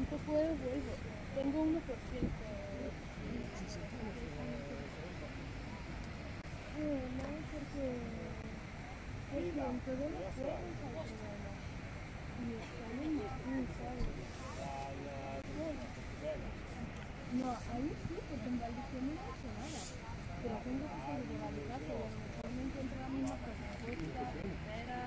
cuanto puedo vuelvo. Tengo 1%. No, porque en todos los juegos hay problemas. Y están en Steam, ¿sabes? No, ahí sí, porque en Valdivia no he hecho nada. Pero tengo que salir de Valdivia y a lo mejor me encuentro la misma cosa puesta,